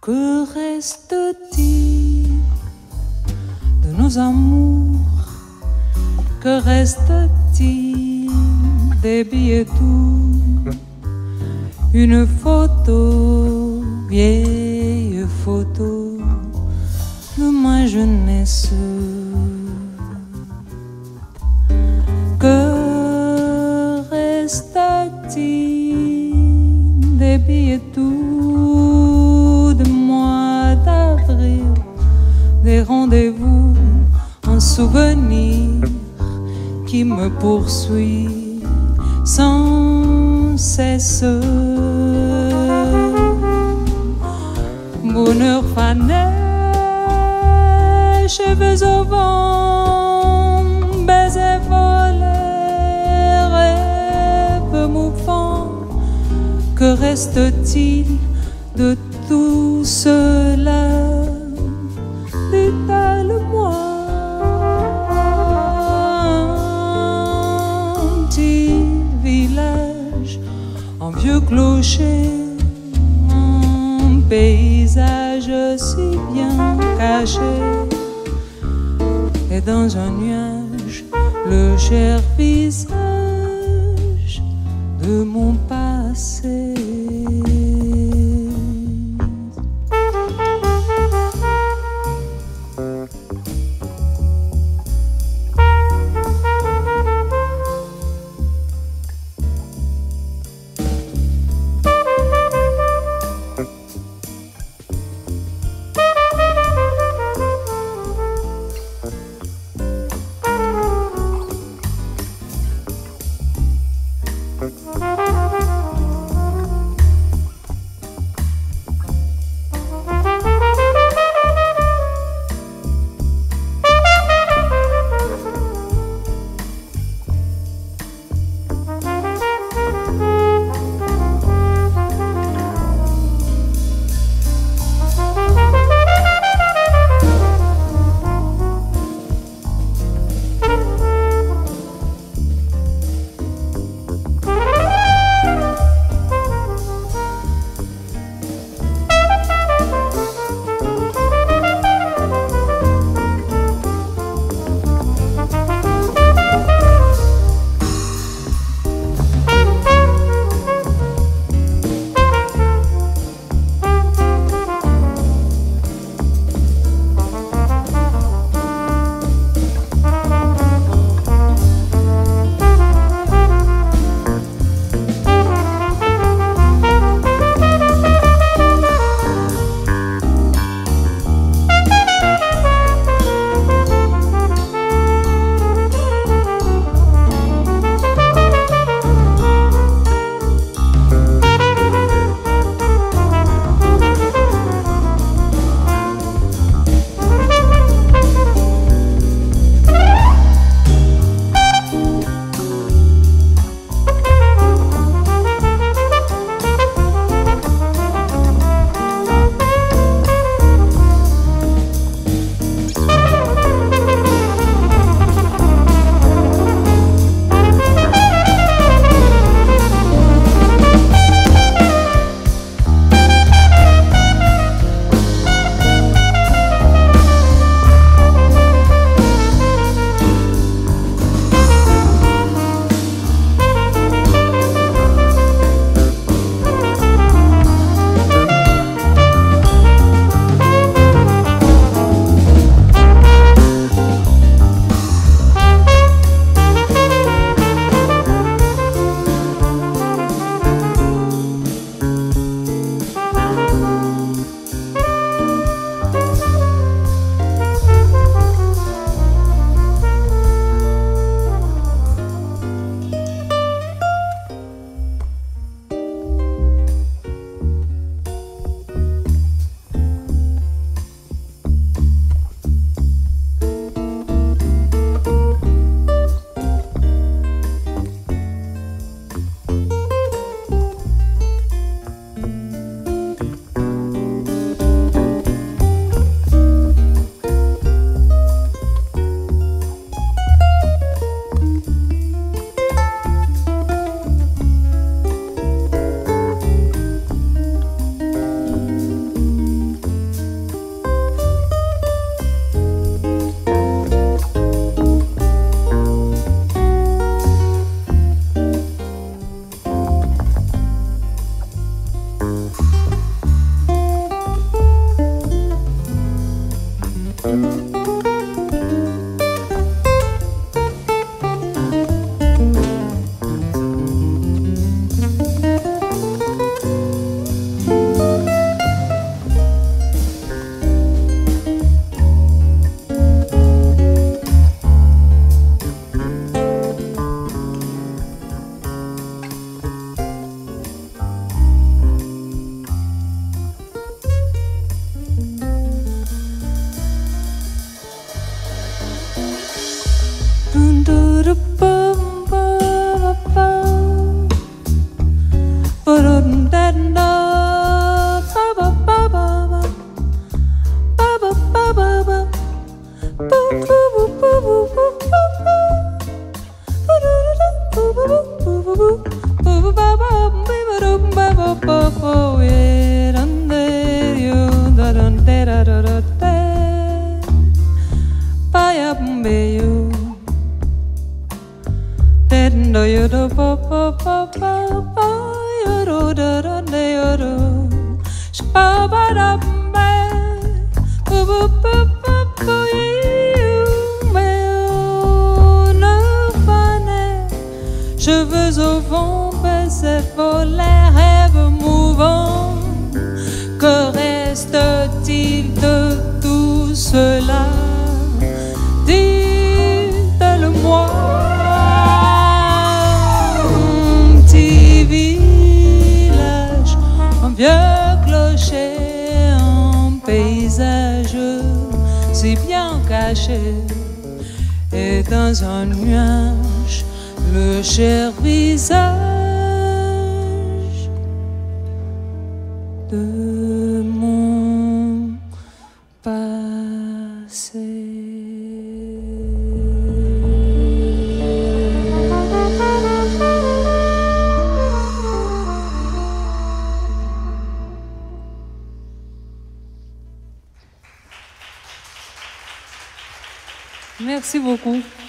Que reste-t-il de nos amours? Que reste-t-il des billets doux? Une photo, vieille photo de ma jeunesse. Que reste-t-il des billets doux de mois d'avril, des rendez-vous, un souvenir qui me poursuit sans cesse. Bonheur fané, cheveux au vent, baisers volés, rêves mouvants. Que reste-t-il de tout cela? Détale-moi un petit village, un vieux clocher, un paysage si bien caché, et dans un nuage le cher visage de mon passé. Cheveux au vent, baisers volés, rêves mouvants. Que reste-t-il de tout cela? Dites-le-moi. Un petit village, un vieux clocher, un paysage si bien caché. Et dans un nuage, le cher visage de mon passé. Merci beaucoup.